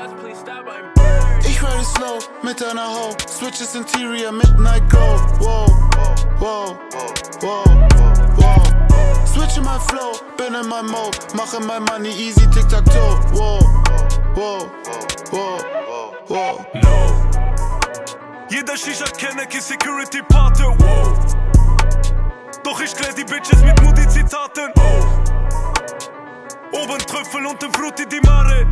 Ich ride slow mit einer Ho, Switches Interior, Midnight Go. Wow, wow, wow, wow. Switch in my flow, bin in my Mode, mache mein Money easy, tic-tac-toe. Wow, wow, wow, wow. No. Jeder Shisha kenne ki Security Pate. Wow. Doch ich klär die Bitches mit Moody-Zitaten. Oben Trüffel und im Frutti di Mare.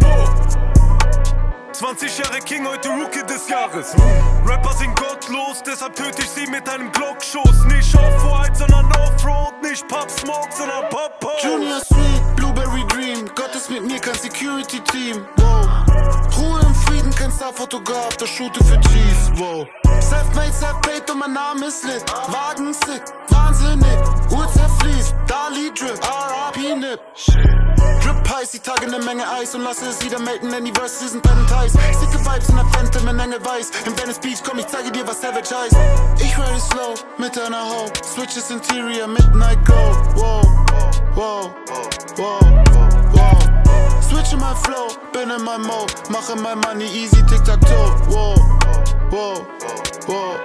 20 Jahre King, heute Rookie des Jahres. Rapper sind gottlos, deshalb töte ich sie mit einem Glockschuss. Nicht Off-White, sondern Off-Road. Nicht Pop Smoke, sondern Pop-Pop. Junior Sweet, Blueberry Dream. Gott ist mit mir, kein Security-Team. Wow. Ruhe im Frieden, kein Star-Fotograf, das shoote für Cheese. Wow. Self-made, self-paid und mein Name ist lit. Wagen sick, wahnsinnig. Uhr zerfließt, Dali Drip, R.R.P. Nip. Drip heiß, die Tage ne Menge Eis und lasse es wieder melden, denn die Verses sind Pen und Heiß. Sicke Vibes in der Phantom, in Engel weiß. In Venice Beach, komm, ich zeige dir, was Savage heißt. Ich ride slow, mit einer Ho, Switches Interior, Midnight Go. Wow, wow, wow, wow. Switch in my flow, bin in my Mode, mache mein Money easy, tic-tac-toe. Wow, wow, wow.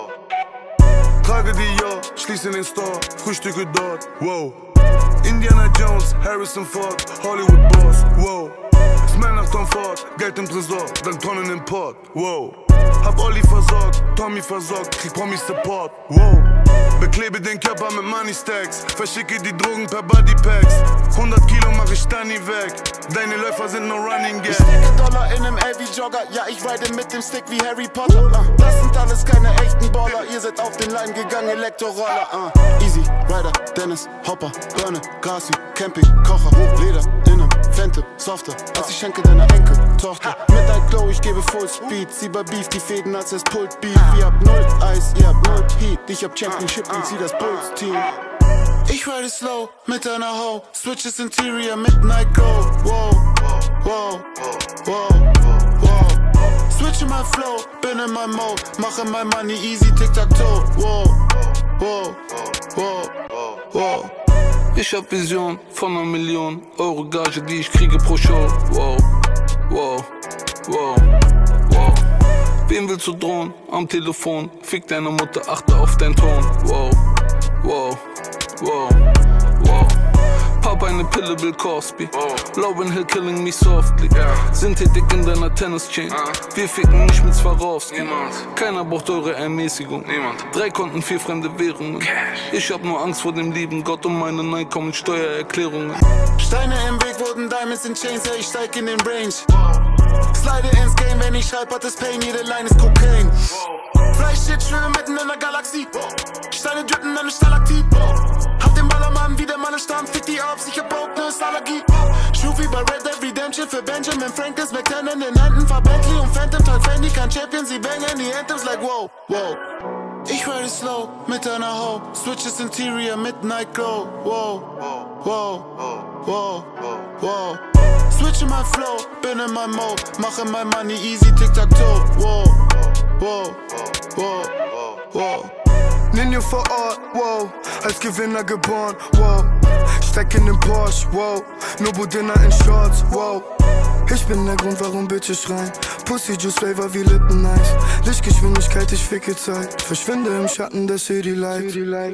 Trage die ja, schließe den Store, frühstücke dort, wow. Indiana Jones, Harrison Ford, Hollywood Boss, wow. Smell nach Tom Ford, Geld im Tresor, dank Tonnen im Port, wow. Hab Olli versorgt, Tommy versorgt, krieg Promi Support, wow. Beklebe den Körper mit Money Stacks, verschicke die Drogen per Bodypacks. 100 Kilo mach ich da nie weg, deine Läufer sind no running gag. Ich stecke Dollar in nem LV-Jogger, ja ich ride mit dem Stick wie Harry Potter. Das sind alles keine echten Baller, ihr seid auf den Line gegangen, Elektroroller. Easy, Rider, Dennis, Hopper, Birne, Grassi, Camping, Kocher, Leder, innen, Fente, softer, als ich schenke deiner Enkeltochter. Midnight Glow, ich gebe Full Speed, sie bei Beef, die Fäden als es Pult Beef. Ihr habt 0 Eis, ihr habt 0 Heat, ich hab Championship und sie das Bulls-Team. Ich ride slow, mit einer Ho, Switches Interior, Midnight Go. Wow, wow, wow, wow. Switch in my flow, bin in my Mode, mache mein Money easy, tic-tac-toe. Wow, wow, wow, wow. Ich hab Vision von 1 Million Euro Gage, die ich kriege pro Show. Wow, wow, wow, wow. Wem willst du drohen? Am Telefon, fick deine Mutter, achte auf deinen Ton. Wow, wow, wow, wow. Pop eine Pille, Bill Cosby. Lauryn Hill killing me softly. Synthetik in deiner Tennis-Chain. Wir ficken nicht mit Swarovski. Keiner braucht eure Ermäßigung. 3 Konten, 4 fremde Währungen. Ich hab nur Angst vor dem lieben Gott und meinen Einkommensteuererklärungen. Steine im Weg wurden Diamonds in Chains, ja ich steig in den Range. Slide ins Game, wenn ich schreib, hat es Pain, jede Line ist Cocaine. Fleisch schwimmen mitten in der Galaxie. Steine drippen, eine Stalaktit. Hab den Ballermann wie der Mann Stamm, fick die Ops, ich hab auch ne Allergie. Schufi bei Red Dead Redemption für Benjamin Franklin, McTen in den Händen, fahr Bentley und Phantom, Teil Fendi, kein Champion, sie bangen die Anthems like wow, wow. Ich ride slow, mit einer Ho, Switches Interior, Midnight Glow. Wow, wow, wow, wow. Switch in my flow, bin in my Mode, mache mein Money easy, tic-tac-toe. Wow, wow, wow, wow. Ninja vor Ort, wow, als Gewinner geboren, wow. Steck in den Porsche, wow, Nobu Dinner in Shorts, wow. Ich bin der Grund, warum Bitches schreien. Pussy Juice Flavor wie Lippen nice. Lichtgeschwindigkeit, ich ficke Zeit. Verschwinde im Schatten der City Light.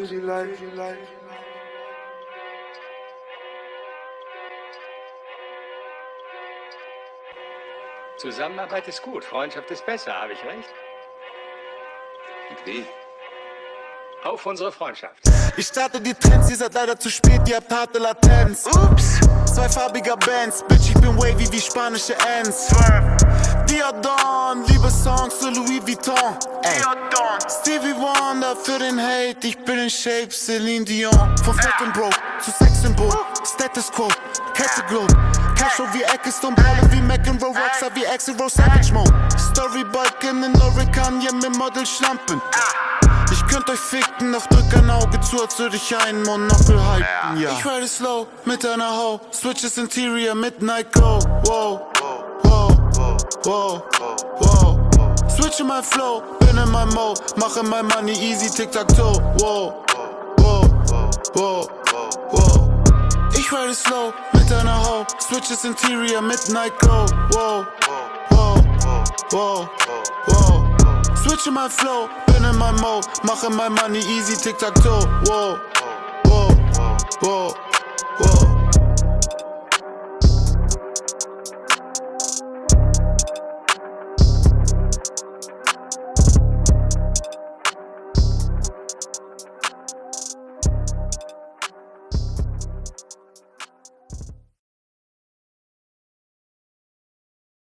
Zusammenarbeit ist gut, Freundschaft ist besser, habe ich recht? Und wie? Auf unsere Freundschaft. Ich starte die Trends, ihr seid leider zu spät, ihr habt harte Latenz. Ups, 2 farbiger Bands, Bitch, ich bin wavy wie spanische Ants. Diodon, liebe Songs zu Louis Vuitton. Ey. Stevie Wonder für den Hate, ich bin in Shape, Celine Dion. Von Fett und Broke zu Sexsymbol, Status Quo, Kette Globe. Cashflow wie Ecclestone, Ballin' wie McEnroe, Rockstar wie Axl Rose, Savage Mode. Storybalken in Orican, ja mit Model Schlampen. Ich könnt euch ficken, doch drück ein Auge zu, als würde ich einen Monokel halten, ja. Ich ride slow, mit einer Ho, Switches Interior, Midnight Go. Wow, wow, wow, wow. Switch in my flow, bin in my Mode, mache mein Money easy, tic-tac-toe. Wow, wow, wow, wow. Ich ride slow, mit einer Ho, Switches Interior, Midnight Go. Wow, wow. wow, wow. Switch in mein Flow, bin in mein Mode, mache mein Money easy, tic-tac-toe, wow, wow, wow.